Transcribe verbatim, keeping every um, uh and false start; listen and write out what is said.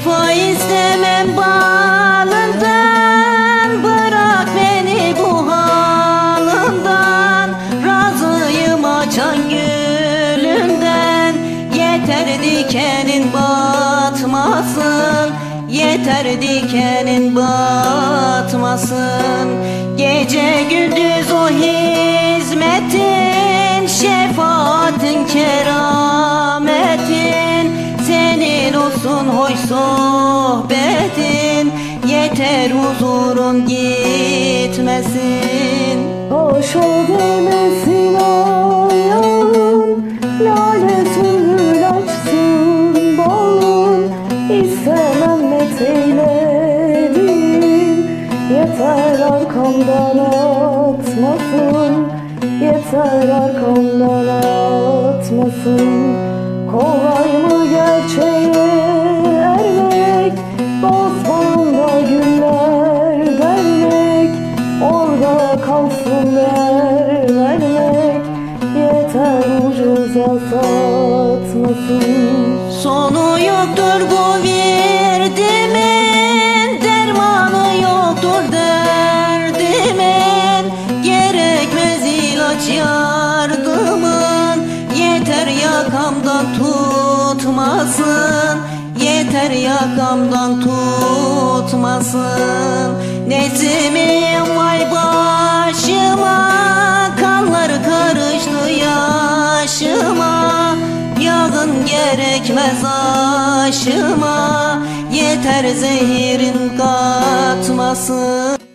Şefa istemem balından, bırak beni bu halımdan. Razıyım açan gülünden, yeter dikenin batmasın, yeter dikenin batmasın. Gece gündüz o hizmetin, şefaatin, kerametin, senin olsun hoş sohbetin, yeter huzurun gitmesin. Hoş ol demesin ayağın, lale sümbül açsın bağın. İstemem meteylerin, yeter arkamdan atmasın, yeter arkamdan atmasın. Kolay mı gerçeğe ermek, basmağında güller vermek, orada kalsın değer vermek, yeter ucuza satmasın. Sonu yoktur bu virdimin, dermanı yoktur derdimin. Gerekmez ilaç yardımın, yeter yakamdan tutmasın, yeter yakamdan tutmasın. Nesimin vay başıma, kanlar karıştı yaşıma. Yağın gerekmez aşıma, yeter zehirin katmasın.